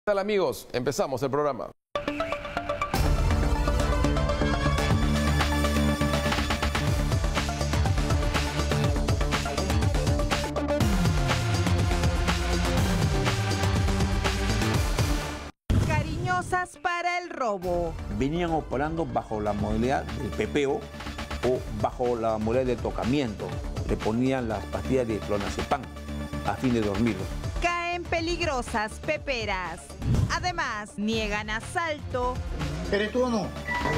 ¿Qué tal, amigos? Empezamos el programa. Cariñosas para el robo. Venían operando bajo la modalidad del pepeo o bajo la modalidad del tocamiento. Le ponían las pastillas de clonazepam a fin de dormirlos. Caen peligrosas peperas. Además, niegan asalto. ¿Eres tú o no?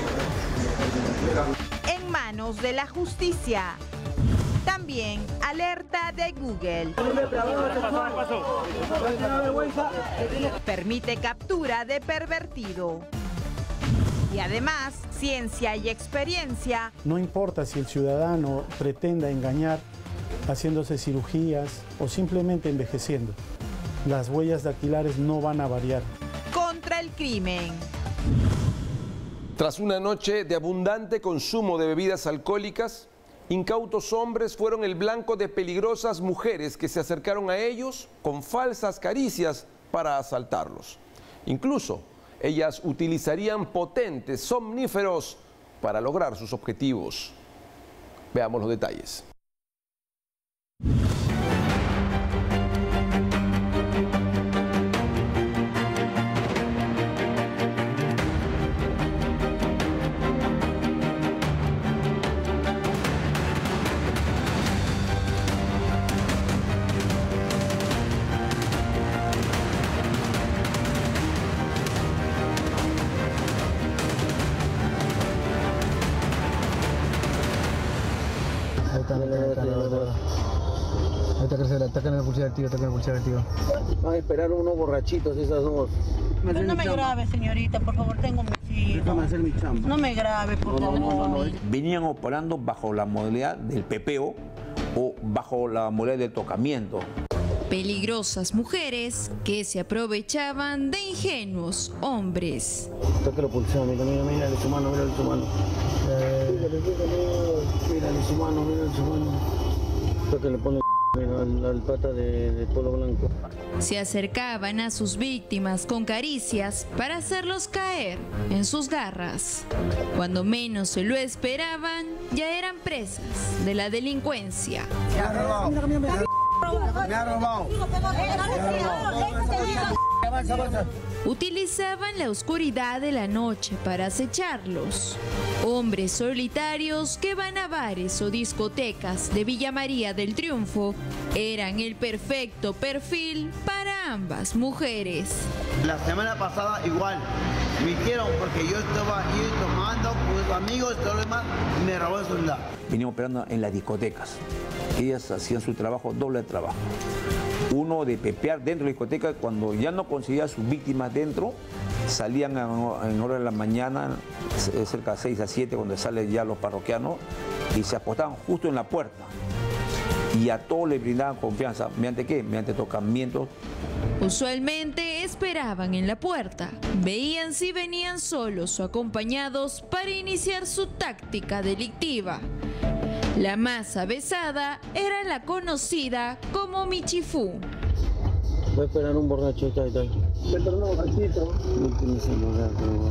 En manos de la justicia. También alerta de Google. Permite captura de pervertido. Y además, ciencia y experiencia. No importa si el ciudadano pretenda engañar haciéndose cirugías o simplemente envejeciendo. Las huellas dactilares no van a variar. Contra el crimen. Tras una noche de abundante consumo de bebidas alcohólicas, incautos hombres fueron el blanco de peligrosas mujeres que se acercaron a ellos con falsas caricias para asaltarlos. Incluso, ellas utilizarían potentes somníferos para lograr sus objetivos. Veamos los detalles. Atacan la pulsera activa, atacan la pulsera activa. Van a esperar unos borrachitos esas dos. Pero no me grabe, señorita, por favor, tengo mis hijos. Déjame hacer mi chamba. No me grabe, por favor. Venían operando bajo la modalidad del pepeo o bajo la modalidad del tocamiento. Peligrosas mujeres que se aprovechaban de ingenuos hombres. Toca la pulsera, mira su mano, mira su mano. Mira su mano, mira su mano. Toca le pone al pata de polo blanco. Se acercaban a sus víctimas con caricias para hacerlos caer en sus garras. Cuando menos se lo esperaban, ya eran presas de la delincuencia. Me ha robado. Utilizaban la oscuridad de la noche para acecharlos. Hombres solitarios que van a bares o discotecas de Villa María del Triunfo eran el perfecto perfil para ambas mujeres. La semana pasada igual, me dijeron porque yo estaba ahí tomando con mis amigos y todo lo demás, y me robó el celular. Venían operando en las discotecas. Ellas hacían su trabajo, doble trabajo. Uno de pepear dentro de la discoteca, cuando ya no conseguía a sus víctimas dentro, salían en hora de la mañana, cerca de 6 a 7, cuando salen ya los parroquianos, y se apostaban justo en la puerta. Y a todos les brindaban confianza. ¿Mediante qué? Mediante tocamientos. Usualmente esperaban en la puerta, veían si venían solos o acompañados para iniciar su táctica delictiva. La más avesada era la conocida como Michifú. Voy a esperar un borracho, está. Pero no, borrachito. No tiene celular,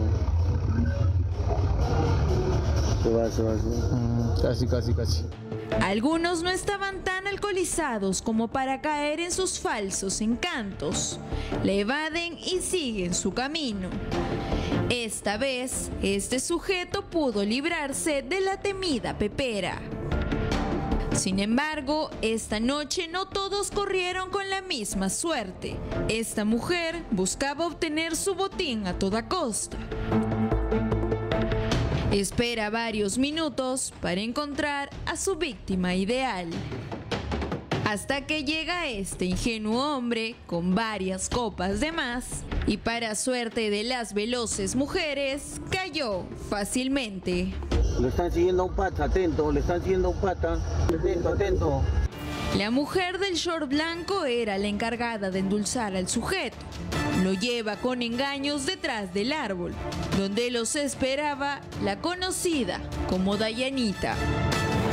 se va. Casi. Algunos no estaban tan alcoholizados como para caer en sus falsos encantos. Le evaden y siguen su camino. Esta vez, este sujeto pudo librarse de la temida pepera. Sin embargo, esta noche no todos corrieron con la misma suerte. Esta mujer buscaba obtener su botín a toda costa. Espera varios minutos para encontrar a su víctima ideal. Hasta que llega este ingenuo hombre con varias copas de más y, para suerte de las veloces mujeres, cayó fácilmente. Le están siguiendo a un pata, atento, le están siguiendo a un pata, atento. La mujer del short blanco era la encargada de endulzar al sujeto. Lo lleva con engaños detrás del árbol, donde los esperaba la conocida como Dayanita.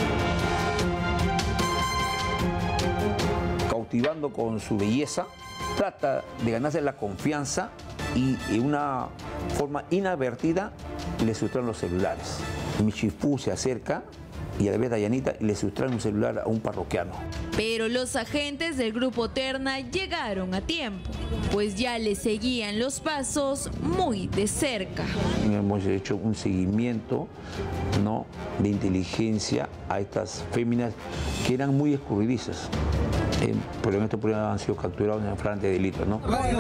Cautivando con su belleza, trata de ganarse la confianza y de una forma inadvertida le sustraen los celulares. Michifú se acerca y a la vez Dayanita le sustraen un celular a un parroquiano. Pero los agentes del grupo Terna llegaron a tiempo, pues ya le seguían los pasos muy de cerca. Hemos hecho un seguimiento, ¿no?, de inteligencia a estas féminas que eran muy escurridizas. Pero en estos problemas han sido capturados en flagrante delito, ¿no? Ya,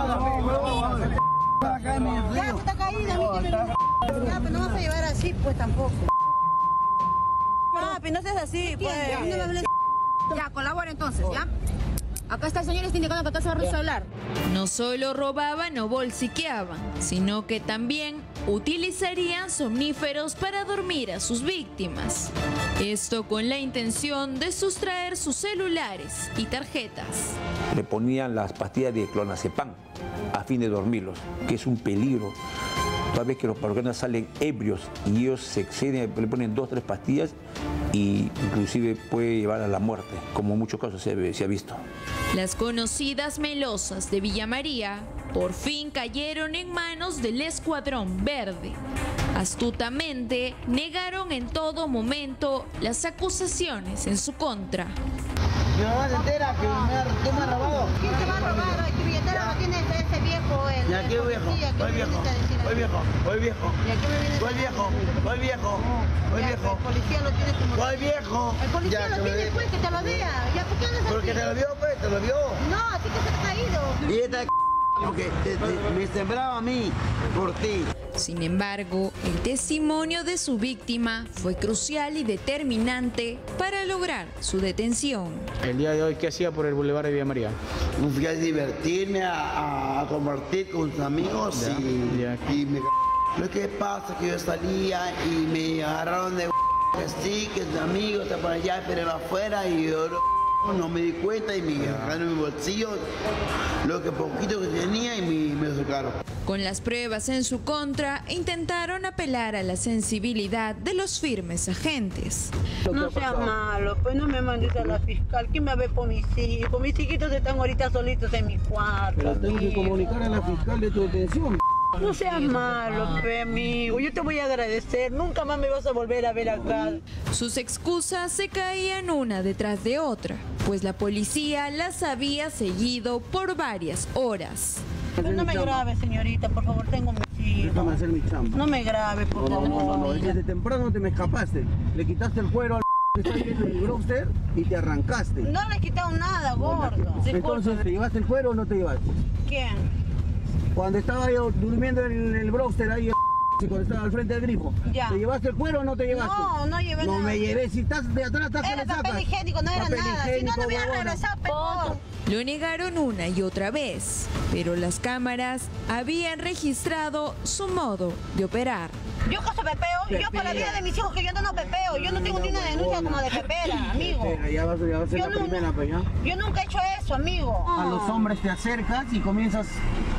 está caída, ya, pero no vas a llevar así, pues tampoco. Papi, no seas así, pues. Ya, colabora entonces, ¿ya? Acá está el señor, está indicando que acá se va a celular. No solo robaban o bolsiqueaban, sino que también utilizarían somníferos para dormir a sus víctimas. Esto con la intención de sustraer sus celulares y tarjetas. Le ponían las pastillas de clonazepam a fin de dormirlos, que es un peligro. Toda vez que los parroquianos salen ebrios y ellos se exceden, le ponen 2 o 3 pastillas y inclusive puede llevar a la muerte, como en muchos casos se ha visto. Las conocidas melosas de Villa María por fin cayeron en manos del Escuadrón Verde. Astutamente negaron en todo momento las acusaciones en su contra. Mi mamá se entera que tú me has robado. ¿Quién te va a robar? Tu billetera lo tiene ese viejo. ¿Y a qué viejo? ¿Cuál viejo? ¿Cuál viejo? ¿Cuál viejo? ¿Y a qué me vienes? ¿Cuál viejo? ¿Cuál viejo? ¿Cuál viejo? El policía lo tiene como... ¿Cuál viejo? El policía lo tiene, pues, que te lo vea. Ya, ¿por qué andas así? Porque te lo vio, pues, te lo vio. No, así que se ha caído. Y esta porque me sembraba a mí por ti. Sin embargo, el testimonio de su víctima fue crucial y determinante para lograr su detención. El día de hoy, ¿qué hacía por el Boulevard de Villa María? Fui a divertirme, a compartir con sus amigos y me... Lo que pasa es que yo salía y me agarraron de que sí, que sus amigos están por allá, pero afuera y yo no me di cuenta y me agarraron en mi bolsillo lo que poquito que tenía y me sacaron. Con las pruebas en su contra, intentaron apelar a la sensibilidad de los firmes agentes. No seas malo, pues no me mandes a la fiscal. ¿Quién me ve por mis hijos? Mis hijitos están ahorita solitos en mi cuarto. Pero tengo que comunicar a la fiscal de tu detención. No seas malo, pe, amigo. Yo te voy a agradecer. Nunca más me vas a volver a ver acá. Sus excusas se caían una detrás de otra, pues la policía las había seguido por varias horas. Pero no me grabe, señorita, por favor, tengo mis hijos. Déjame hacer mi chamba. No me grabe, por favor. No, desde temprano te me escapaste. Le quitaste el cuero al que está viendo el browser y te arrancaste. No le he quitado nada, gordo. Entonces, ¿te llevaste el cuero o no te llevaste? ¿Quién? Cuando estaba yo durmiendo en el browser ahí, cuando estaba al frente del grifo, ya. ¿te llevaste el cuero o no te llevaste? No, no llevé nada. No me llevé, si estás de atrás, estás que le sacas. Era papel higiénico, no era nada. Si no, no hubiera regresado, perdón. Lo negaron una y otra vez, pero las cámaras habían registrado su modo de operar. Yo caso pepeo, yo por la vida de mis hijos que yo no pepeo, yo no tengo ni una denuncia como de pepera, amigo. Ya va a ser la primera, pues ya. Yo nunca he hecho eso, amigo. A los hombres te acercas y comienzas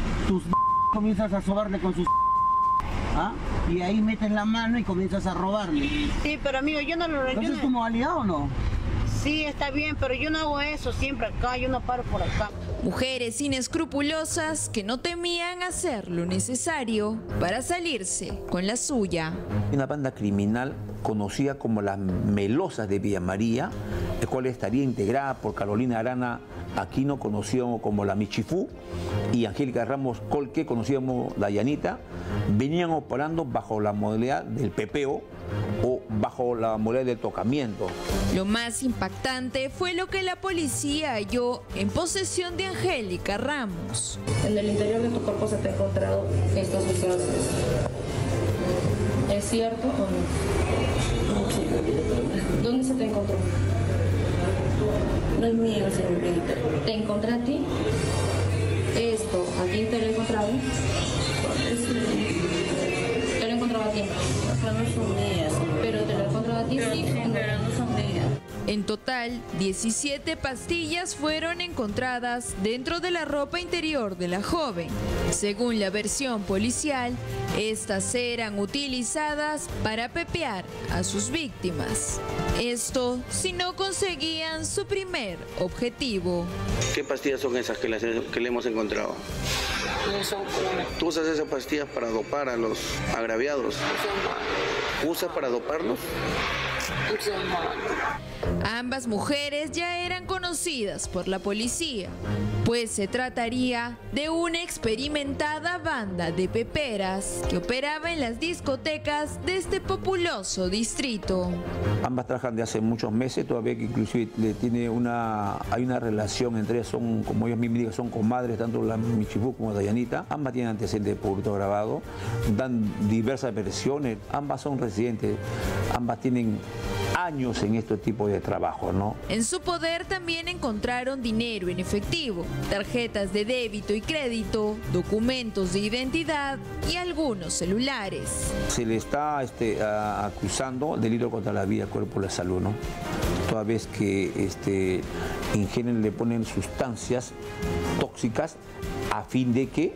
a sobarle con sus... ¿Ah? Y ahí metes la mano y comienzas a robarle. Sí, pero amigo, yo no lo... ¿Entonces es tu modalidad o no? Sí, está bien, pero yo no hago eso siempre acá, yo no paro por acá. Mujeres inescrupulosas que no temían hacer lo necesario para salirse con la suya. Una banda criminal conocida como las Melosas de Villa María, la cual estaría integrada por Carolina Arana Aquino, conocido como la Michifú, y Angélica Ramos Colque, conocida como Dayanita, venían operando bajo la modalidad del pepeo o bajo la modalidad del tocamiento. Lo más impactante fue lo que la policía halló en posesión de Angélica Ramos. En el interior de tu cuerpo se te ha encontrado estas sustancias. ¿Es cierto o no? Sí. ¿Dónde se te encontró? No es mío, señorita. ¿Te encontré a ti? Esto, ¿a quién te lo he encontrado? ¿Te lo he encontrado a ti? No son mías. ¿Pero te lo he encontrado a ti? Sí, pero no son mías. En total, 17 pastillas fueron encontradas dentro de la ropa interior de la joven. Según la versión policial, estas eran utilizadas para pepear a sus víctimas. Esto si no conseguían su primer objetivo. ¿Qué pastillas son esas que le hemos encontrado? ¿Tú usas esas pastillas para dopar a los agraviados? ¿Usas para doparlos? Ambas mujeres ya eran conocidas por la policía, pues se trataría de una experimentada banda de peperas que operaba en las discotecas de este populoso distrito. Ambas trabajan de hace muchos meses, todavía que inclusive hay una relación entre ellas, son, como ellas mismas digan, son comadres, tanto la Michibú como Dayanita. Ambas tienen antecedentes de hurto agravado, dan diversas versiones, ambas son residentes, ambas tienen años en este tipo de trabajo, ¿no? En su poder también encontraron dinero en efectivo, tarjetas de débito y crédito, documentos de identidad y algunos celulares. Se le está acusando delito contra la vida, cuerpo y la salud, ¿no? Toda vez que ingieren, le ponen sustancias tóxicas a fin de que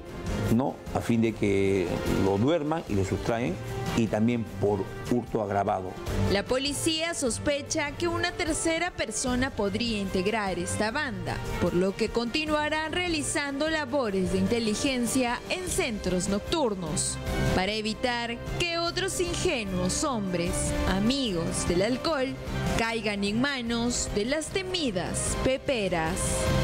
lo duerman y le sustraen, y también por hurto agravado. La policía sospecha que una tercera persona podría integrar esta banda, por lo que continuarán realizando labores de inteligencia en centros nocturnos, para evitar que otros ingenuos hombres, amigos del alcohol, caigan en manos de las temidas peperas.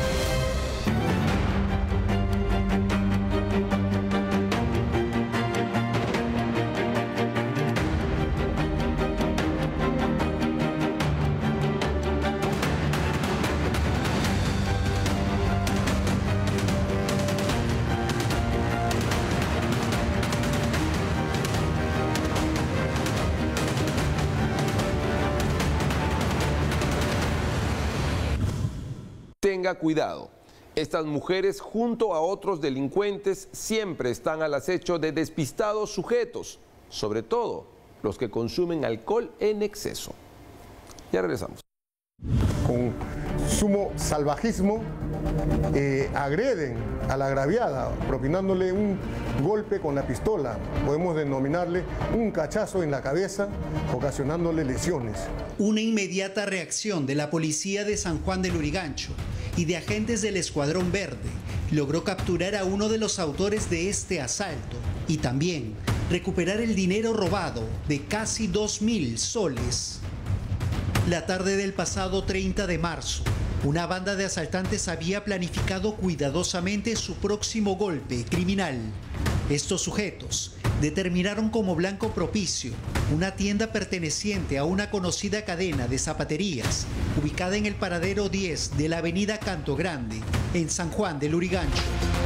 Tenga cuidado. Estas mujeres, junto a otros delincuentes, siempre están al acecho de despistados sujetos, sobre todo los que consumen alcohol en exceso. Ya regresamos. Con sumo salvajismo agreden a la agraviada, propinándole un golpe con la pistola. Podemos denominarle un cachazo en la cabeza, ocasionándole lesiones. Una inmediata reacción de la policía de San Juan de Lurigancho y de agentes del Escuadrón Verde logró capturar a uno de los autores de este asalto y también recuperar el dinero robado de casi 2.000 soles. La tarde del pasado 30 de marzo, una banda de asaltantes había planificado cuidadosamente su próximo golpe criminal. Estos sujetos determinaron como blanco propicio una tienda perteneciente a una conocida cadena de zapaterías ubicada en el paradero 10 de la avenida Canto Grande, en San Juan de Lurigancho.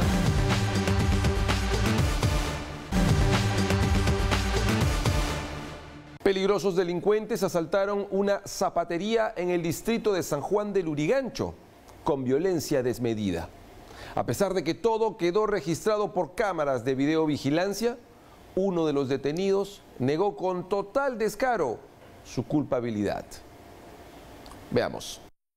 Peligrosos delincuentes asaltaron una zapatería en el distrito de San Juan de Lurigancho con violencia desmedida. A pesar de que todo quedó registrado por cámaras de videovigilancia, uno de los detenidos negó con total descaro su culpabilidad. Veamos.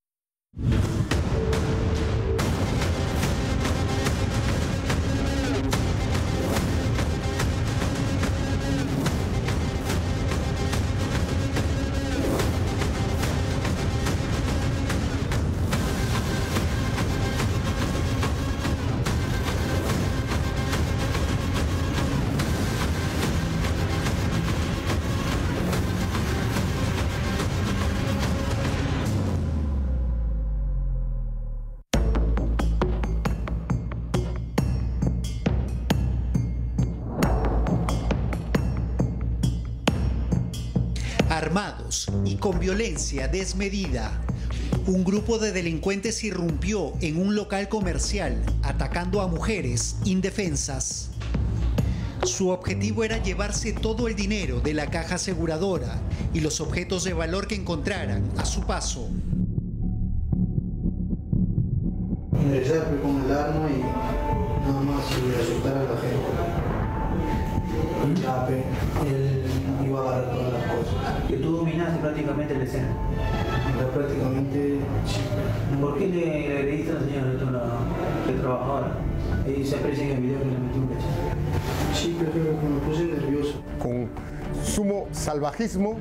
Armados y con violencia desmedida, un grupo de delincuentes irrumpió en un local comercial atacando a mujeres indefensas. Su objetivo era llevarse todo el dinero de la caja aseguradora y los objetos de valor que encontraran a su paso. Ingresar con el arma y nada más y asustar a la gente. Él iba a agarrar todas las cosas. Que tú dominaste prácticamente la escena. Prácticamente sí. ¿Por qué le agrediste a la señora que trabaja ahora? Ahí se aprecia en el video que le metió un cachazo. Sí, pero me puse nervioso. Con sumo salvajismo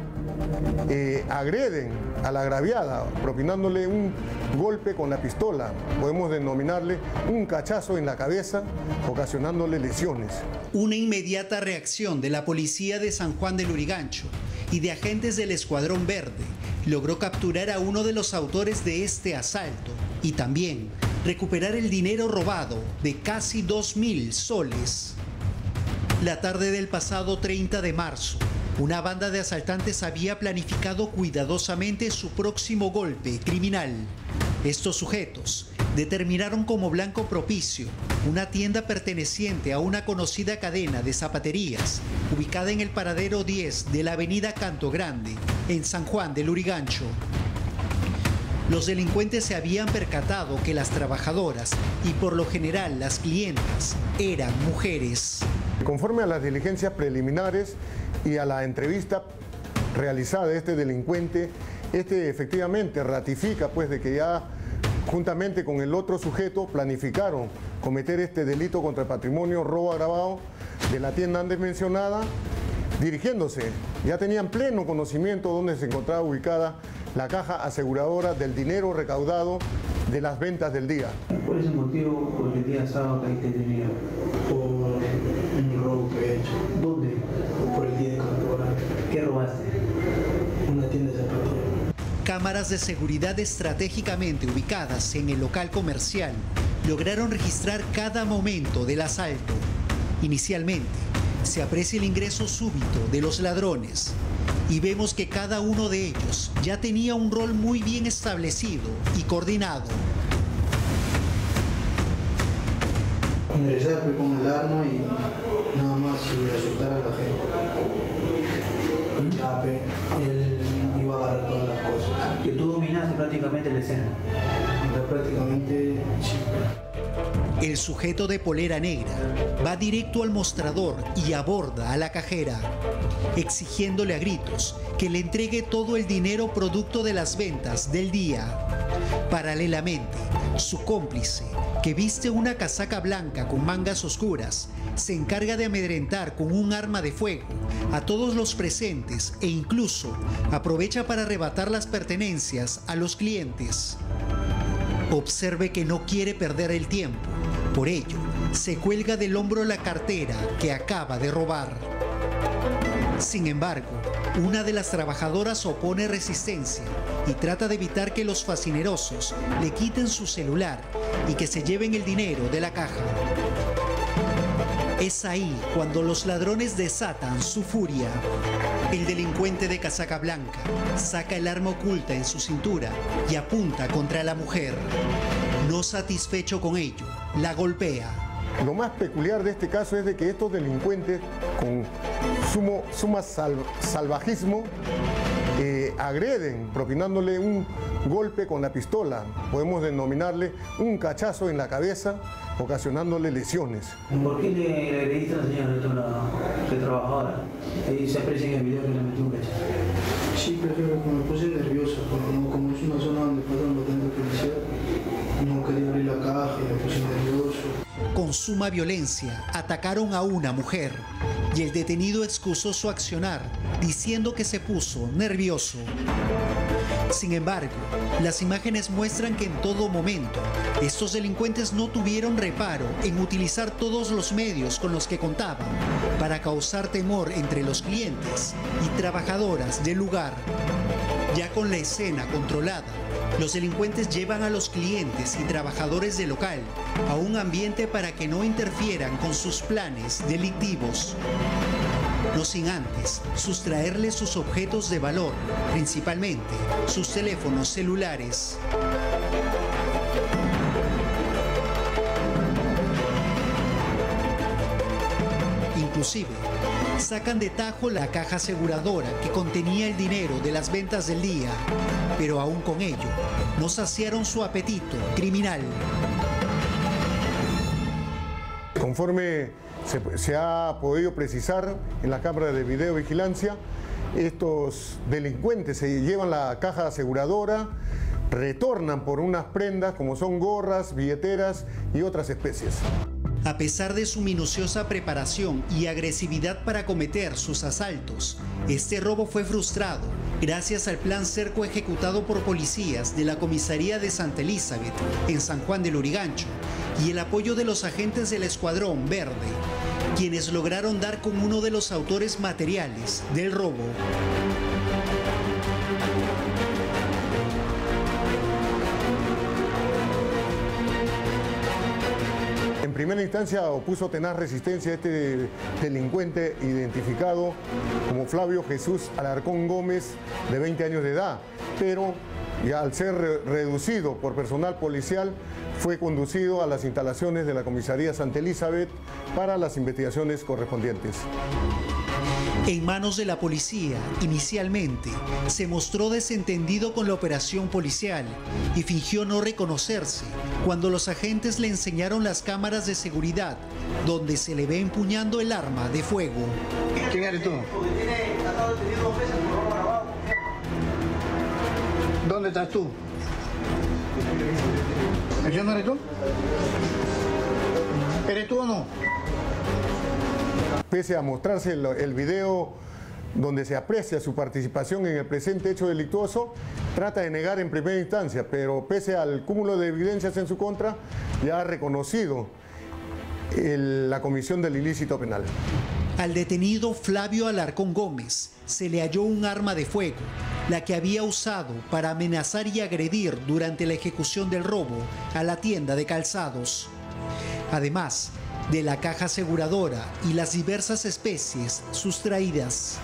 agreden a la agraviada, propinándole un golpe con la pistola. Podemos denominarle un cachazo en la cabeza, ocasionándole lesiones. Una inmediata reacción de la policía de San Juan del Lurigancho y de agentes del Escuadrón Verde logró capturar a uno de los autores de este asalto y también recuperar el dinero robado de casi 2.000 soles. La tarde del pasado 30 de marzo, una banda de asaltantes había planificado cuidadosamente su próximo golpe criminal. Estos sujetos determinaron como blanco propicio una tienda perteneciente a una conocida cadena de zapaterías ubicada en el paradero 10 de la avenida Canto Grande, en San Juan del Lurigancho. Los delincuentes se habían percatado que las trabajadoras y por lo general las clientas eran mujeres. Conforme a las diligencias preliminares y a la entrevista realizada de este delincuente, efectivamente ratifica pues de que ya juntamente con el otro sujeto planificaron cometer este delito contra el patrimonio, robo agravado de la tienda antes mencionada, dirigiéndose, ya tenían pleno conocimiento donde se encontraba ubicada la caja aseguradora del dinero recaudado de las ventas del día. ¿Cuál es el motivo por el día sábado que caíste dinero? Por un robo que he hecho. ¿Dónde? Por el día de Canto Grande. ¿Qué robaste? Una tienda de zapatillas. Cámaras de seguridad estratégicamente ubicadas en el local comercial lograron registrar cada momento del asalto. Inicialmente, se aprecia el ingreso súbito de los ladrones y vemos que cada uno de ellos ya tenía un rol muy bien establecido y coordinado. Ingresar con el arma y nada más asustar a la gente. Él iba a agarrar todas las cosas. Que tú dominaste prácticamente la escena. Prácticamente sí. El sujeto de polera negra va directo al mostrador y aborda a la cajera, exigiéndole a gritos que le entregue todo el dinero producto de las ventas del día. Paralelamente, su cómplice, que viste una casaca blanca con mangas oscuras, se encarga de amedrentar con un arma de fuego a todos los presentes e incluso aprovecha para arrebatar las pertenencias a los clientes. Observe que no quiere perder el tiempo, por ello se cuelga del hombro la cartera que acaba de robar. Sin embargo, una de las trabajadoras opone resistencia y trata de evitar que los fascinerosos le quiten su celular y que se lleven el dinero de la caja. Es ahí cuando los ladrones desatan su furia. El delincuente de casaca blanca saca el arma oculta en su cintura y apunta contra la mujer. No satisfecho con ello, la golpea. Lo más peculiar de este caso es de que estos delincuentes, con sumo salvajismo, agreden, propinándole un golpe con la pistola. Podemos denominarle un cachazo en la cabeza, ocasionándole lesiones. ¿Por qué le agrediste a la señora que trabaja ahora? Ahí se aprecia en el video que le metió un cachazo. Sí, pero me puse nervioso, porque como es una zona donde pasan bastante policía, no quería abrir la caja y me puse nervioso. Con suma violencia atacaron a una mujer y el detenido excusó su accionar diciendo que se puso nervioso. Sin embargo, las imágenes muestran que en todo momento estos delincuentes no tuvieron reparo en utilizar todos los medios con los que contaban para causar temor entre los clientes y trabajadoras del lugar. Ya con la escena controlada, los delincuentes llevan a los clientes y trabajadores del local a un ambiente para que no interfieran con sus planes delictivos. No sin antes sustraerles sus objetos de valor, principalmente sus teléfonos celulares. Inclusive, sacan de tajo la caja aseguradora que contenía el dinero de las ventas del día, pero aún con ello, no saciaron su apetito criminal. Conforme se ha podido precisar en la cámara de videovigilancia, estos delincuentes se llevan la caja aseguradora, retornan por unas prendas como son gorras, billeteras y otras especies. A pesar de su minuciosa preparación y agresividad para cometer sus asaltos, este robo fue frustrado gracias al plan cerco ejecutado por policías de la comisaría de Santa Elizabeth en San Juan del Lurigancho y el apoyo de los agentes del Escuadrón Verde, quienes lograron dar con uno de los autores materiales del robo. En primera instancia opuso tenaz resistencia a este delincuente identificado como Flavio Jesús Alarcón Gómez, de 20 años de edad, pero ya al ser reducido por personal policial fue conducido a las instalaciones de la comisaría Santa Elizabeth para las investigaciones correspondientes. En manos de la policía, inicialmente, se mostró desentendido con la operación policial y fingió no reconocerse cuando los agentes le enseñaron las cámaras de seguridad, donde se le ve empuñando el arma de fuego. ¿Quién eres tú? ¿Dónde estás tú? ¿Ese no eres tú? ¿Eres tú o no? Pese a mostrarse el video donde se aprecia su participación en el presente hecho delictuoso, trata de negar en primera instancia, pero pese al cúmulo de evidencias en su contra, ya ha reconocido la comisión del ilícito penal. Al detenido Flavio Alarcón Gómez se le halló un arma de fuego, la que había usado para amenazar y agredir durante la ejecución del robo a la tienda de calzados. Además de la caja aseguradora y las diversas especies sustraídas.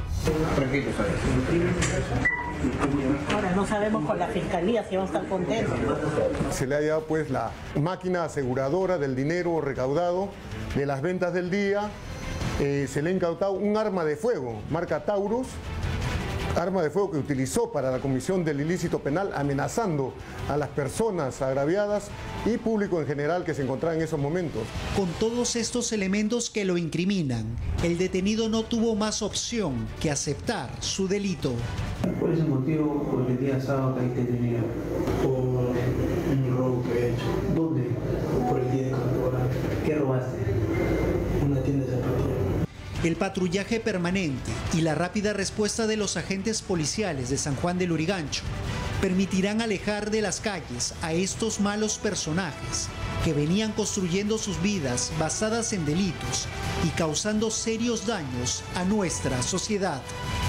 Ahora no sabemos con la fiscalía si vamos a estar contentos. Se le ha llevado pues la máquina aseguradora del dinero recaudado de las ventas del día. Se le ha incautado un arma de fuego, marca Taurus, arma de fuego que utilizó para la comisión del ilícito penal, amenazando a las personas agraviadas y público en general que se encontraba en esos momentos. Con todos estos elementos que lo incriminan, el detenido no tuvo más opción que aceptar su delito. Por ese motivo, por el día sábado que hay detenido, por un robo que he hecho. ¿Dónde? Por el día de Cantora. ¿Qué robaste? Una tienda de zapatillas. El patrullaje permanente y la rápida respuesta de los agentes policiales de San Juan del Lurigancho permitirán alejar de las calles a estos malos personajes que venían construyendo sus vidas basadas en delitos y causando serios daños a nuestra sociedad.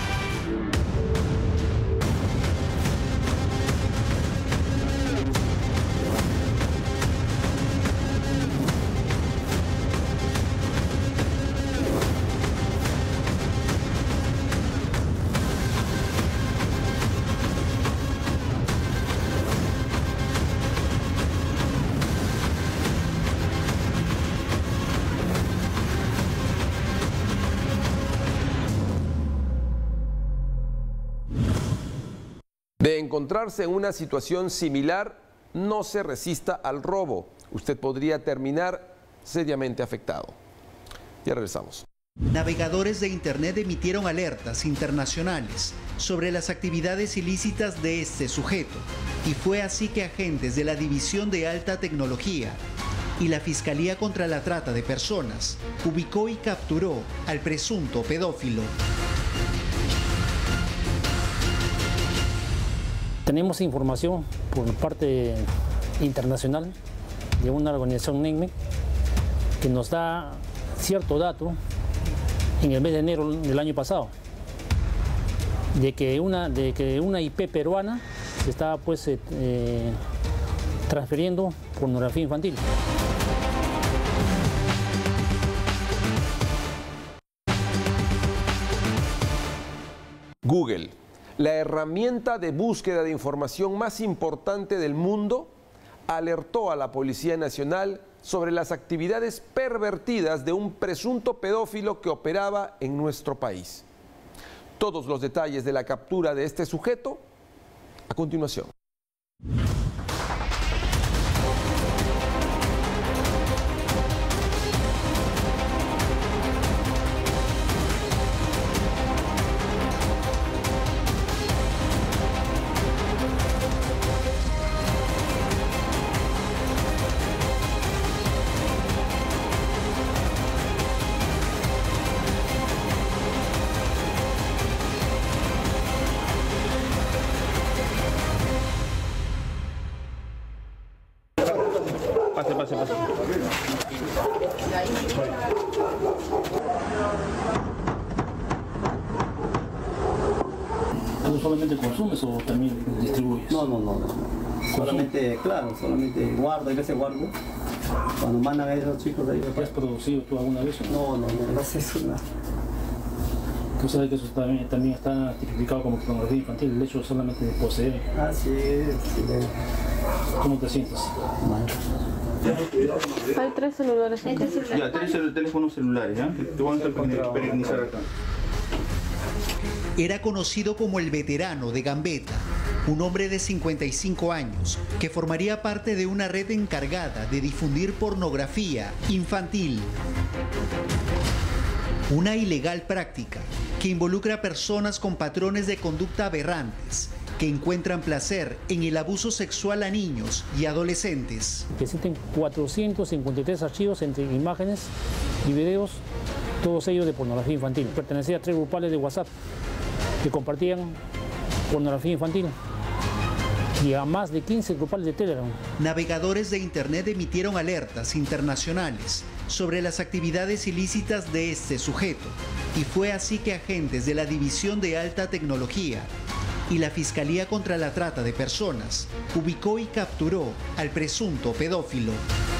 De encontrarse en una situación similar, no se resista al robo. Usted podría terminar seriamente afectado. Ya regresamos. Navegadores de Internet emitieron alertas internacionales sobre las actividades ilícitas de este sujeto, y fue así que agentes de la División de Alta Tecnología y la Fiscalía contra la Trata de Personas ubicó y capturó al presunto pedófilo. Tenemos información por parte internacional de una organización NECMEC que nos da cierto dato en el mes de enero del año pasado de que una IP peruana se estaba pues transfiriendo pornografía infantil. Google, la herramienta de búsqueda de información más importante del mundo, alertó a la Policía Nacional sobre las actividades pervertidas de un presunto pedófilo que operaba en nuestro país. Todos los detalles de la captura de este sujeto a continuación. ¿Tú solamente consumes o también distribuyes? No. Solamente, claro, solamente guardo, a veces guardo. Cuando mandan a esos chicos de ahí. ¿Has producido tú alguna vez? No sé eso nada. Tú sabes que eso también está tipificado como pornografía infantil, el hecho solamente de poseer. Ah, sí. ¿Cómo te sientes? Mal. Hay 3 celulares acá. Ya, 3 teléfonos celulares, ¿ya? Te van a perenizar acá. Era conocido como el veterano de Gambetta, un hombre de 55 años que formaría parte de una red encargada de difundir pornografía infantil. Una ilegal práctica que involucra a personas con patrones de conducta aberrantes que encuentran placer en el abuso sexual a niños y adolescentes. Existen 453 archivos entre imágenes y videos, todos ellos de pornografía infantil. Pertenecía a 3 grupales de WhatsApp que compartían pornografía infantil y a más de 15 grupales de Telegram. Navegadores de Internet emitieron alertas internacionales sobre las actividades ilícitas de este sujeto, y fue así que agentes de la División de Alta Tecnología y la Fiscalía contra la Trata de Personas ubicó y capturó al presunto pedófilo.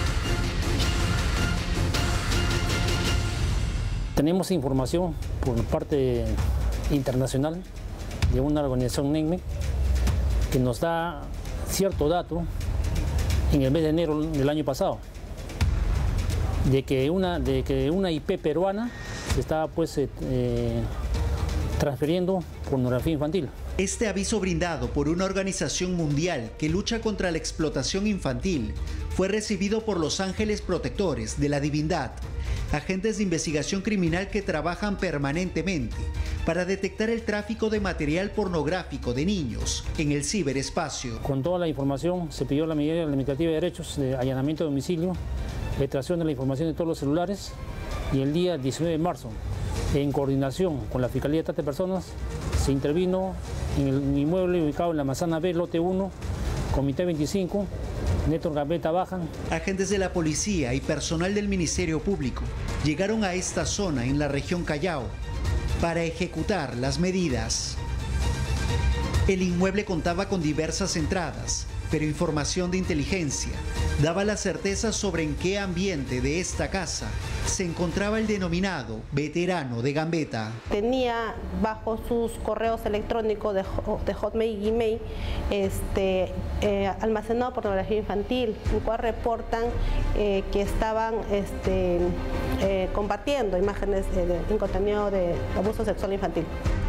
Tenemos información por parte internacional de una organización NECMEC que nos da cierto dato en el mes de enero del año pasado de que una IP peruana se estaba transfiriendo pornografía infantil. Este aviso brindado por una organización mundial que lucha contra la explotación infantil fue recibido por los ángeles protectores de la divindad, agentes de investigación criminal que trabajan permanentemente para detectar el tráfico de material pornográfico de niños en el ciberespacio. Con toda la información se pidió la medida limitativa de derechos de allanamiento de domicilio, extracción de la información de todos los celulares, y el día 19 de marzo, en coordinación con la Fiscalía de Trata de Personas, se intervino en el inmueble ubicado en la Manzana B, lote 1, Comité 25, Néstor Gambetta Bajan. Agentes de la policía y personal del Ministerio Público llegaron a esta zona en la región Callao para ejecutar las medidas. El inmueble contaba con diversas entradas, pero información de inteligencia daba la certeza sobre en qué ambiente de esta casa se encontraba el denominado veterano de Gambetta. Tenía bajo sus correos electrónicos de Hotmail y Gmail almacenado pornografía infantil, en cual reportan que estaban compartiendo imágenes en contenido de abuso sexual infantil.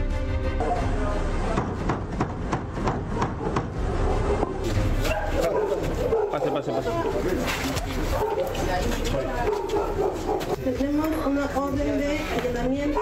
Pase. Tenemos una orden de allanamiento,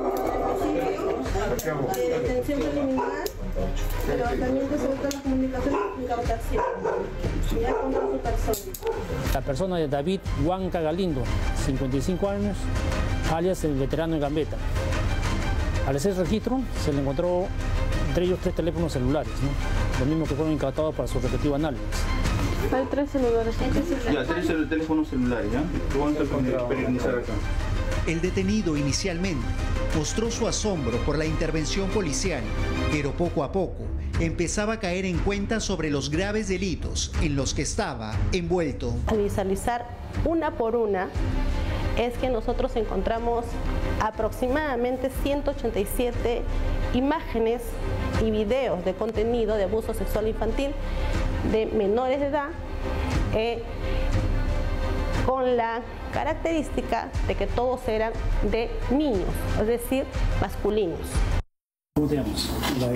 de detención preliminar, de levantamiento sobre todas las comunicaciones e incautación, ya contra su persona. La persona de David Huanca Galindo, 55 años, alias el veterano de Gambetta. Al hacer registro se le encontró entre ellos 3 teléfonos celulares, ¿no? Lo mismo que fueron incautados para su respectivo análisis. Hay 3 celulares. Ya, 3 teléfonos celulares, ¿ya? Te van a perenizar acá. El detenido inicialmente mostró su asombro por la intervención policial, pero poco a poco empezaba a caer en cuenta sobre los graves delitos en los que estaba envuelto. Al visualizar una por una, es que nosotros encontramos aproximadamente 187 imágenes y videos de contenido de abuso sexual infantil de menores de edad, con la característica de que todos eran de niños, es decir, masculinos. ¿Cómo te llamas?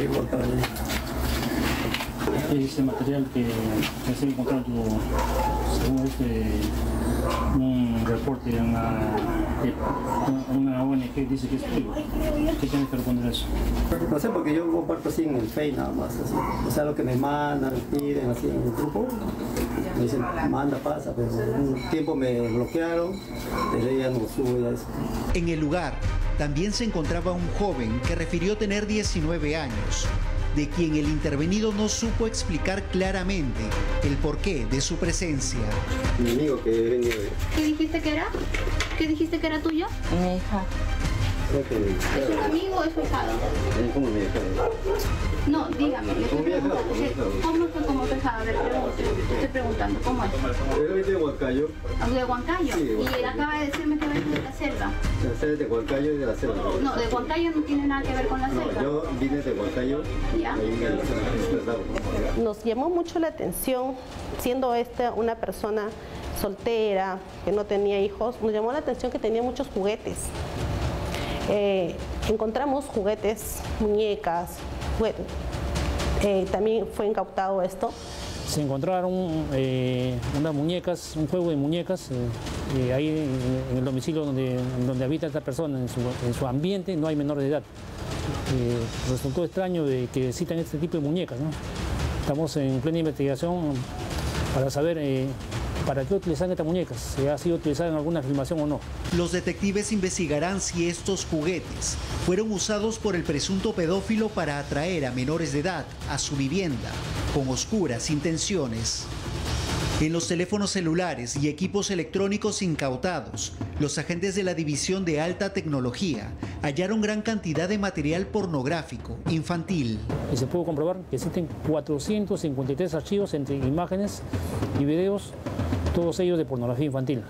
Este material que se encontró en tu, según un reporte de una ONG que dice que es tuyo. ¿Qué tienes que responder a eso? No sé, porque yo comparto así en el Face nada más, así. O sea, lo que me mandan, me piden así en el grupo, me dicen, manda, pasa, pero un tiempo me bloquearon, desde ya no subo ya eso. En el lugar también se encontraba un joven que refirió tener 19 años, de quien el intervenido no supo explicar claramente el porqué de su presencia. Mi amigo que venía de... ¿Qué dijiste que era? ¿Qué dijiste que era tuyo? Mi hija. ¿Es un amigo o es un pesado? ¿Cómo me No, dígame, le estoy preguntando. ¿Cómo fue como pesado? A ver, estoy preguntando, ¿cómo es? Él es de Huancayo. ¿De Huancayo? Sí, y él acaba de decirme que venía de la selva. La selva de Huancayo y de la selva. No, de Huancayo no tiene nada que ver con la selva. No, yo vine de Huancayo. ¿Ya? Nos llamó mucho la atención, siendo esta una persona soltera, que no tenía hijos, nos llamó la atención que tenía muchos juguetes. Encontramos juguetes, muñecas, juguetes. También fue incautado esto. Se encontraron unas muñecas, un juego de muñecas, ahí en el domicilio donde habita esta persona, en su ambiente no hay menores de edad. Resultó extraño de que citan este tipo de muñecas, ¿no? Estamos en plena investigación para saber para qué utilizan estas muñecas, si ha sido utilizada en alguna filmación o no. Los detectives investigarán si estos juguetes fueron usados por el presunto pedófilo para atraer a menores de edad a su vivienda con oscuras intenciones. En los teléfonos celulares y equipos electrónicos incautados, los agentes de la División de Alta Tecnología hallaron gran cantidad de material pornográfico infantil. Y se pudo comprobar que existen 453 archivos entre imágenes y videos, todos ellos de pornografía infantil.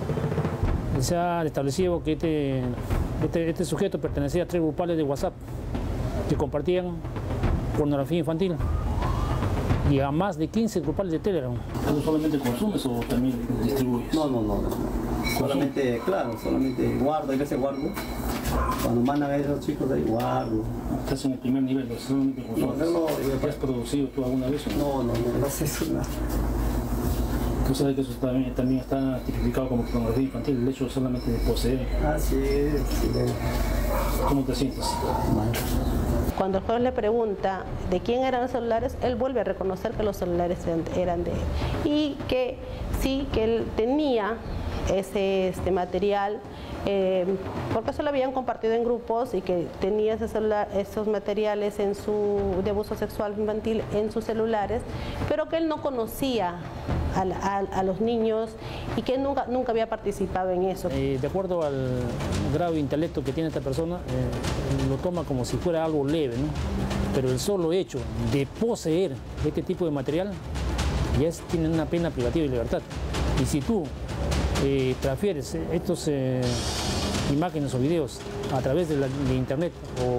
Se ha establecido que este sujeto pertenecía a 3 grupales de WhatsApp que compartían pornografía infantil y a más de 15 grupales de Telegram. ¿Tú solamente consumes o también distribuyes? No. Solamente, claro, solamente guardo, a veces guardo. Cuando mandan a esos chicos ahí guardo. Estás en el primer nivel, solamente consumes. No, ¿Has producido tú alguna vez o no? No sé eso nada. Tú sabes que eso también está tipificado como pornografía infantil, el hecho solamente de poseer. Sí. ¿Cómo te sientes? Mal. Cuando el juez le pregunta de quién eran los celulares, él vuelve a reconocer que los celulares eran de él. Y que sí, que él tenía ese material, porque se lo habían compartido en grupos y que tenía esos materiales de abuso sexual infantil en sus celulares, pero que él no conocía a los niños y que nunca había participado en eso. De acuerdo al grado de intelecto que tiene esta persona, lo toma como si fuera algo leve, ¿no? Pero el solo hecho de poseer este tipo de material ya tiene una pena privativa de libertad. Y si tú transfieres estos imágenes o videos a través de internet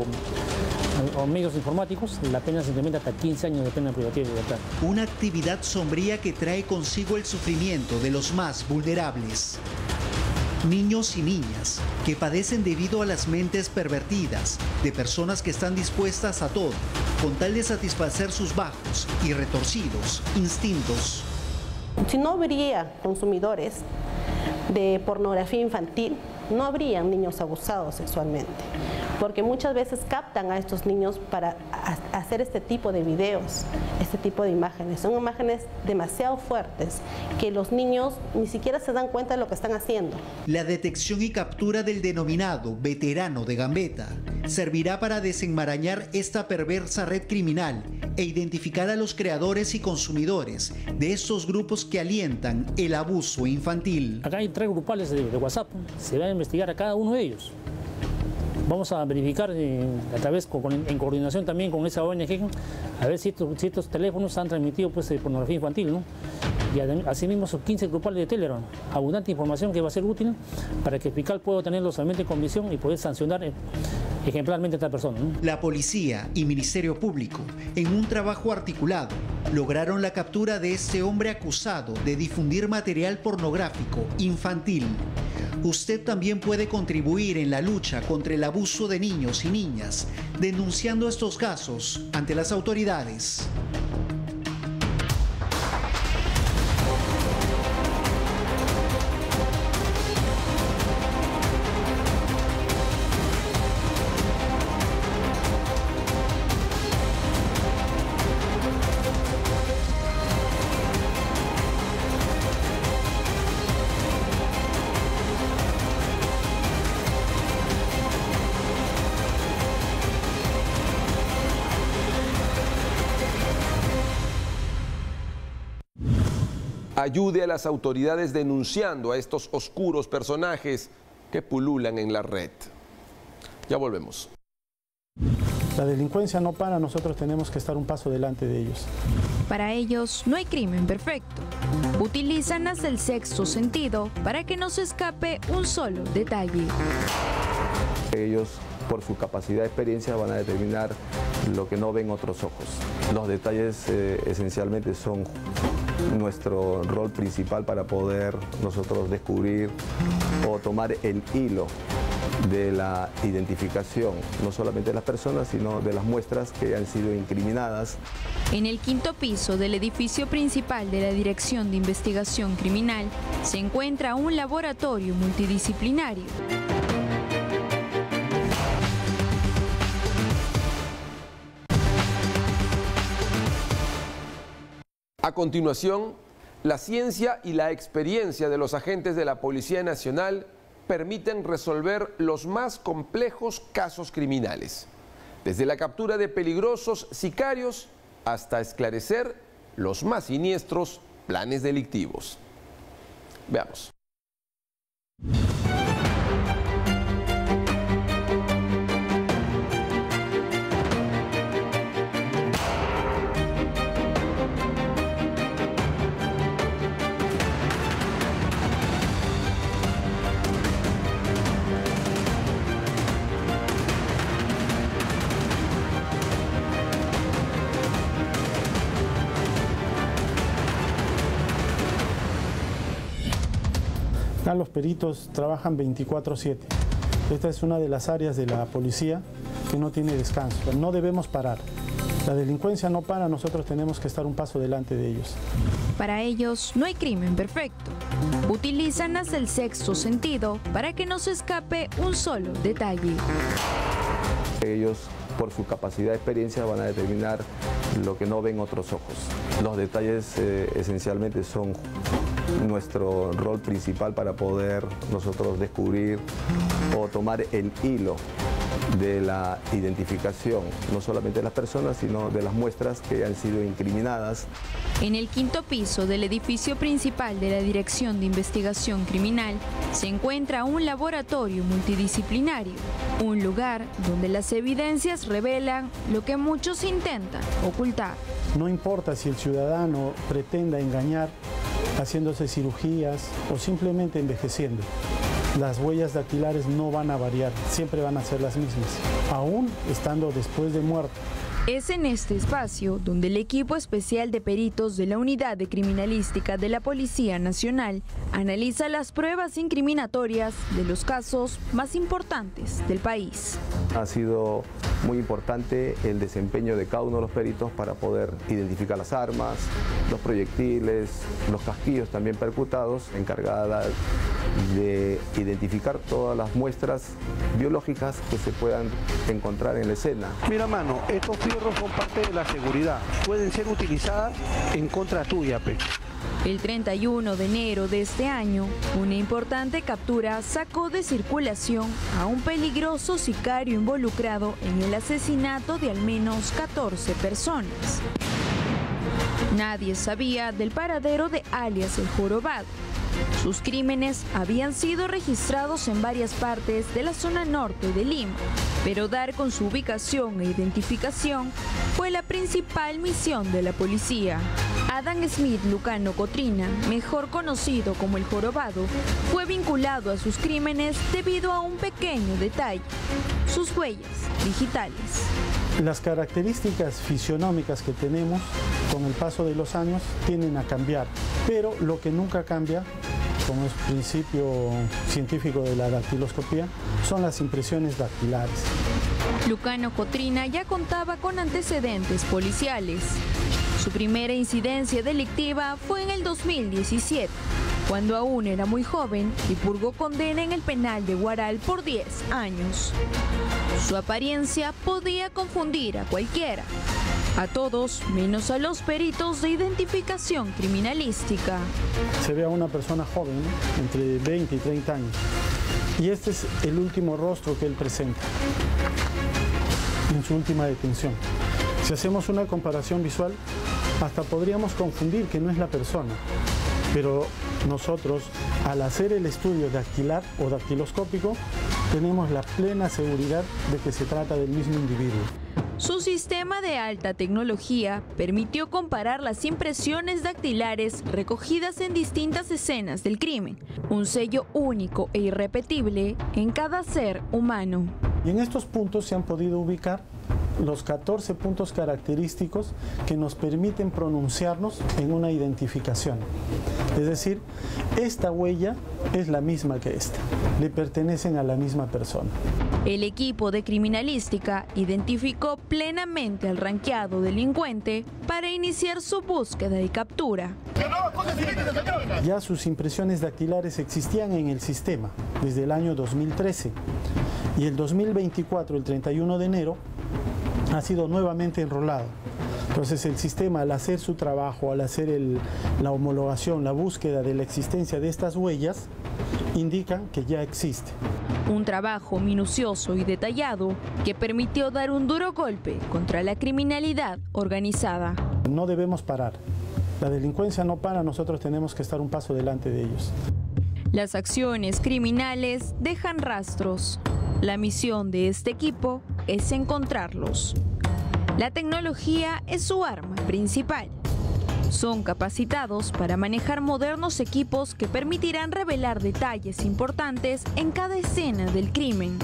o medios informáticos, la pena se incrementa hasta 15 años de pena privativa de libertad. Una actividad sombría que trae consigo el sufrimiento de los más vulnerables. Niños y niñas que padecen debido a las mentes pervertidas de personas que están dispuestas a todo con tal de satisfacer sus bajos y retorcidos instintos. Si no habría consumidores de pornografía infantil, no habrían niños abusados sexualmente, porque muchas veces captan a estos niños para hacer este tipo de videos, este tipo de imágenes. Son imágenes demasiado fuertes que los niños ni siquiera se dan cuenta de lo que están haciendo. La detección y captura del denominado veterano de Gambetta servirá para desenmarañar esta perversa red criminal e identificar a los creadores y consumidores de estos grupos que alientan el abuso infantil. Acá hay 3 grupales de WhatsApp, se va a investigar a cada uno de ellos. Vamos a verificar a través, en coordinación también con esa ONG, a ver si estos teléfonos han transmitido pornografía infantil, ¿no? Y asimismo sus 15 grupales de Telegram. Abundante información que va a ser útil para que el fiscal pueda tenerlo solamente con visión y poder sancionar ejemplarmente a esta persona, ¿no? La policía y Ministerio Público, en un trabajo articulado, lograron la captura de este hombre acusado de difundir material pornográfico infantil. Usted también puede contribuir en la lucha contra el abuso de niños y niñas, denunciando estos casos ante las autoridades. Ayude a las autoridades denunciando a estos oscuros personajes que pululan en la red. Ya volvemos. La delincuencia no para, nosotros tenemos que estar un paso delante de ellos. Para ellos no hay crimen perfecto. Utilizan hasta el sexto sentido para que no se escape un solo detalle. Ellos, por su capacidad de experiencia, van a determinar lo que no ven otros ojos. Los detalles esencialmente son nuestro rol principal para poder nosotros descubrir o tomar el hilo de la identificación, no solamente de las personas, sino de las muestras que han sido incriminadas. En el quinto piso del edificio principal de la Dirección de Investigación Criminal se encuentra un laboratorio multidisciplinario. A continuación, la ciencia y la experiencia de los agentes de la Policía Nacional permiten resolver los más complejos casos criminales, desde la captura de peligrosos sicarios hasta esclarecer los más siniestros planes delictivos. Veamos. Acá los peritos trabajan 24/7. Esta es una de las áreas de la policía que no tiene descanso. No debemos parar. La delincuencia no para, nosotros tenemos que estar un paso delante de ellos. Para ellos no hay crimen perfecto. Utilizan hasta el sexto sentido para que no se escape un solo detalle. Ellos, por su capacidad de experiencia, van a determinar lo que no ven otros ojos. Los detalles esencialmente son nuestro rol principal para poder nosotros descubrir o tomar el hilo de la identificación, no solamente de las personas, sino de las muestras que han sido incriminadas. En el quinto piso del edificio principal de la Dirección de Investigación Criminal se encuentra un laboratorio multidisciplinario, un lugar donde las evidencias revelan lo que muchos intentan ocultar. No importa si el ciudadano pretenda engañar haciéndose cirugías o simplemente envejeciendo. Las huellas dactilares no van a variar, siempre van a ser las mismas, aún estando después de muerto. Es en este espacio donde el equipo especial de peritos de la Unidad de Criminalística de la Policía Nacional analiza las pruebas incriminatorias de los casos más importantes del país. Ha sido muy importante el desempeño de cada uno de los peritos para poder identificar las armas, los proyectiles, los casquillos también percutados, encargada de identificar todas las muestras biológicas que se puedan encontrar en la escena. Mira, mano, estos fierros son parte de la seguridad, pueden ser utilizadas en contra tuya, pe. El 31 de enero de este año, una importante captura sacó de circulación a un peligroso sicario involucrado en el asesinato de al menos 14 personas. Nadie sabía del paradero de alias El Jorobado. Sus crímenes habían sido registrados en varias partes de la zona norte de Lima, pero dar con su ubicación e identificación fue la principal misión de la policía. Adam Smith Lucano Cotrina, mejor conocido como El Jorobado, fue vinculado a sus crímenes debido a un pequeño detalle: sus huellas digitales. Las características fisionómicas que tenemos con el paso de los años tienden a cambiar, pero lo que nunca cambia, como es principio científico de la dactiloscopía, son las impresiones dactilares. Lucano Cotrina ya contaba con antecedentes policiales. Su primera incidencia delictiva fue en el 2017, cuando aún era muy joven y purgó condena en el penal de Huaral por 10 años. Su apariencia podía confundir a cualquiera, a todos menos a los peritos de identificación criminalística. Se ve a una persona joven, ¿no?, entre 20 y 30 años, y este es el último rostro que él presenta en su última detención. Si hacemos una comparación visual, hasta podríamos confundir que no es la persona, pero nosotros, al hacer el estudio dactilar o dactiloscópico, tenemos la plena seguridad de que se trata del mismo individuo. Su sistema de alta tecnología permitió comparar las impresiones dactilares recogidas en distintas escenas del crimen, un sello único e irrepetible en cada ser humano. Y en estos puntos se han podido ubicar los 14 puntos característicos que nos permiten pronunciarnos en una identificación. Es decir, esta huella es la misma que esta, le pertenecen a la misma persona. El equipo de criminalística identificó plenamente al ranqueado delincuente para iniciar su búsqueda y captura. Ya sus impresiones dactilares existían en el sistema desde el año 2013 y el 2024, el 31 de enero, ha sido nuevamente enrolado. Entonces el sistema, al hacer su trabajo, al hacer la homologación, la búsqueda de la existencia de estas huellas, indican que ya existe. Un trabajo minucioso y detallado que permitió dar un duro golpe contra la criminalidad organizada. No debemos parar. La delincuencia no para, nosotros tenemos que estar un paso delante de ellos. Las acciones criminales dejan rastros. La misión de este equipo es encontrarlos. La tecnología es su arma principal. Son capacitados para manejar modernos equipos que permitirán revelar detalles importantes en cada escena del crimen.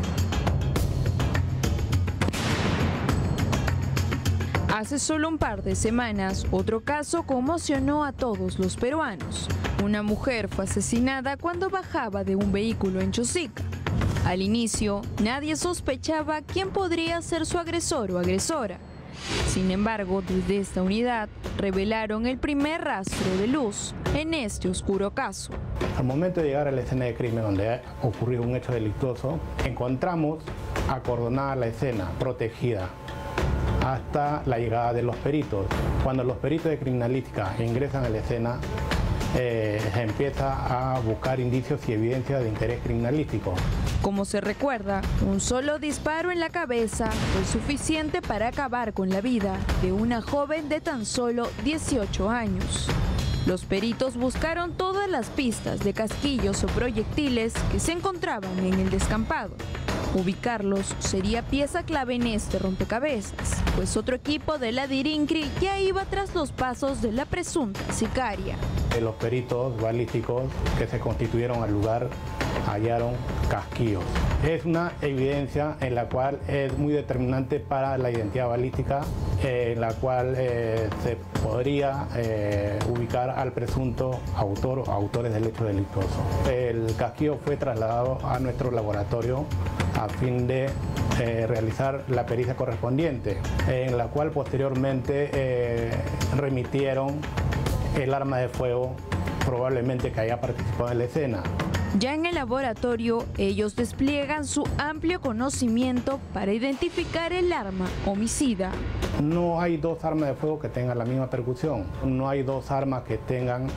Hace solo un par de semanas, otro caso conmocionó a todos los peruanos. Una mujer fue asesinada cuando bajaba de un vehículo en Chosica. Al inicio, nadie sospechaba quién podría ser su agresor o agresora. Sin embargo, desde esta unidad revelaron el primer rastro de luz en este oscuro caso. Al momento de llegar a la escena de crimen donde ha ocurrido un hecho delictuoso, encontramos acordonada la escena, protegida, hasta la llegada de los peritos. Cuando los peritos de criminalística ingresan a la escena, se empieza a buscar indicios y evidencias de interés criminalístico. Como se recuerda, un solo disparo en la cabeza fue suficiente para acabar con la vida de una joven de tan solo 18 años. Los peritos buscaron todas las pistas de casquillos o proyectiles que se encontraban en el descampado. Ubicarlos sería pieza clave en este rompecabezas, pues otro equipo de la DIRINCRI ya iba tras los pasos de la presunta sicaria. Los peritos balísticos que se constituyeron al lugar hallaron casquillos. Es una evidencia en la cual es muy determinante para la identidad balística, en la cual se podría ubicar al presunto autor o autores del hecho delictuoso. El casquillo fue trasladado a nuestro laboratorio a fin de realizar la pericia correspondiente, en la cual posteriormente remitieron el arma de fuego probablemente que haya participado en la escena. Ya en el laboratorio, ellos despliegan su amplio conocimiento para identificar el arma homicida. No hay dos armas de fuego que tengan la misma percusión, no hay dos armas que tengan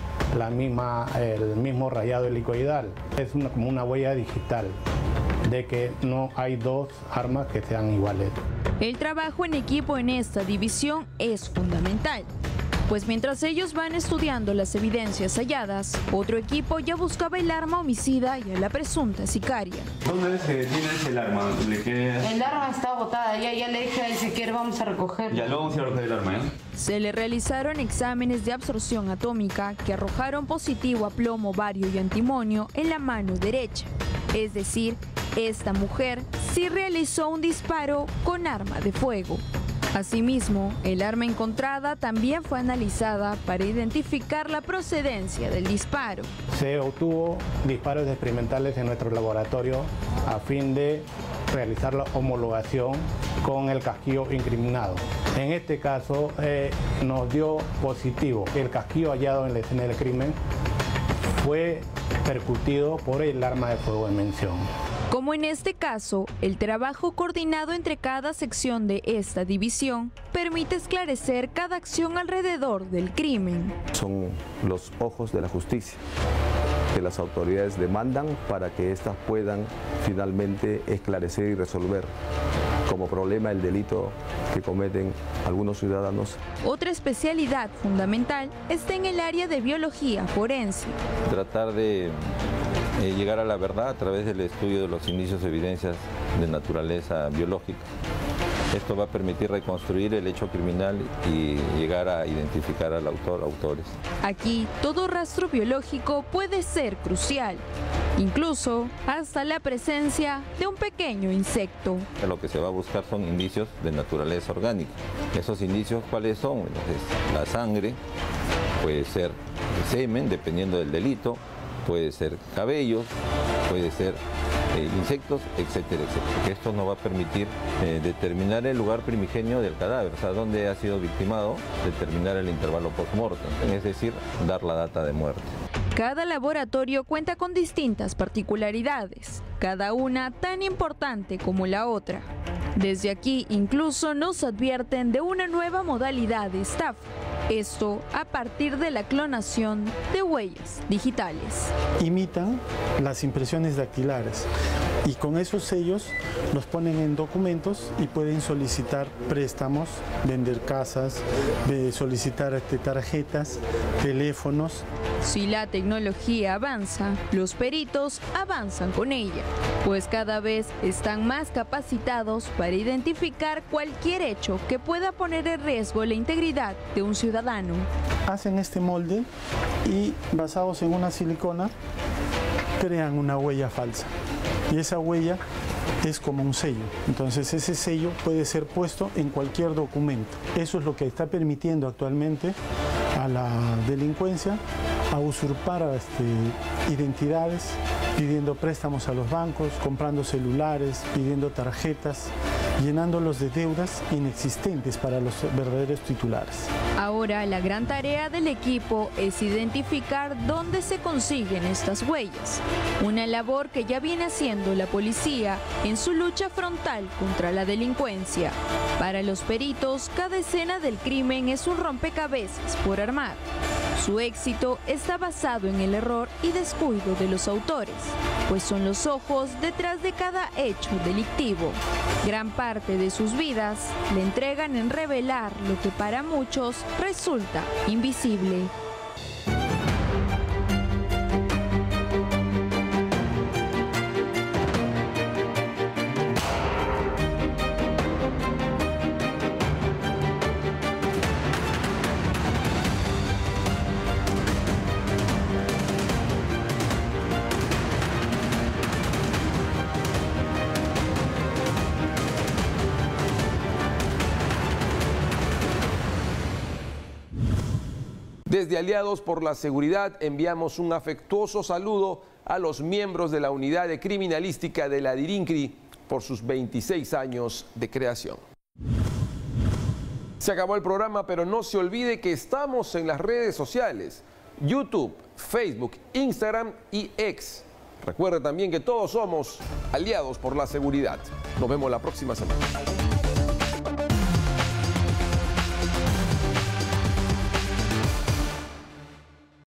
el mismo rayado helicoidal. Es como una huella digital de que no hay dos armas que sean iguales. El trabajo en equipo en esta división es fundamental, pues mientras ellos van estudiando las evidencias halladas, otro equipo ya buscaba el arma homicida y a la presunta sicaria. ¿Dónde tienes el arma? El arma está botada, ya le dije a él si quiere vamos a recoger. Ya luego vamos a recoger el arma, ¿eh? Se le realizaron exámenes de absorción atómica que arrojaron positivo a plomo, bario y antimonio en la mano derecha. Es decir, esta mujer sí realizó un disparo con arma de fuego. Asimismo, el arma encontrada también fue analizada para identificar la procedencia del disparo. Se obtuvo disparos experimentales en nuestro laboratorio a fin de realizar la homologación con el casquillo incriminado. En este caso nos dio positivo. El casquillo hallado en la escena del crimen fue percutido por el arma de fuego en mención. Como en este caso, el trabajo coordinado entre cada sección de esta división permite esclarecer cada acción alrededor del crimen. Son los ojos de la justicia que las autoridades demandan para que éstas puedan finalmente esclarecer y resolver como problema el delito que cometen algunos ciudadanos. Otra especialidad fundamental está en el área de biología forense. Tratar de llegar a la verdad a través del estudio de los indicios de evidencias de naturaleza biológica. Esto va a permitir reconstruir el hecho criminal y llegar a identificar al autor, autores. Aquí todo rastro biológico puede ser crucial, incluso hasta la presencia de un pequeño insecto. Lo que se va a buscar son indicios de naturaleza orgánica. ¿Esos indicios cuáles son? Entonces, la sangre, puede ser semen, dependiendo del delito, puede ser cabellos, puede ser insectos, etcétera, etcétera. Esto nos va a permitir determinar el lugar primigenio del cadáver, o sea, dónde ha sido victimado, determinar el intervalo post-mortem, es decir, dar la data de muerte. Cada laboratorio cuenta con distintas particularidades, cada una tan importante como la otra. Desde aquí incluso nos advierten de una nueva modalidad de estafa. Esto a partir de la clonación de huellas digitales. Imitan las impresiones dactilares y con esos sellos los ponen en documentos y pueden solicitar préstamos, vender casas, solicitar tarjetas, teléfonos. Si la tecnología avanza, los peritos avanzan con ella, pues cada vez están más capacitados para identificar cualquier hecho que pueda poner en riesgo la integridad de un ciudadano. Hacen este molde y basados en una silicona crean una huella falsa y esa huella es como un sello, entonces ese sello puede ser puesto en cualquier documento. Eso es lo que está permitiendo actualmente a la delincuencia a usurpar identidades, pidiendo préstamos a los bancos, comprando celulares, pidiendo tarjetas, llenándolos de deudas inexistentes para los verdaderos titulares. Ahora la gran tarea del equipo es identificar dónde se consiguen estas huellas, una labor que ya viene haciendo la policía en su lucha frontal contra la delincuencia. Para los peritos, cada escena del crimen es un rompecabezas por armar. Su éxito está basado en el error y descuido de los autores, pues son los ojos detrás de cada hecho delictivo. Gran parte de sus vidas le entregan en revelar lo que para muchos resulta invisible. Desde Aliados por la Seguridad enviamos un afectuoso saludo a los miembros de la Unidad de Criminalística de la DIRINCRI por sus 26 años de creación. Se acabó el programa, pero no se olvide que estamos en las redes sociales: YouTube, Facebook, Instagram y X. Recuerde también que todos somos Aliados por la Seguridad. Nos vemos la próxima semana.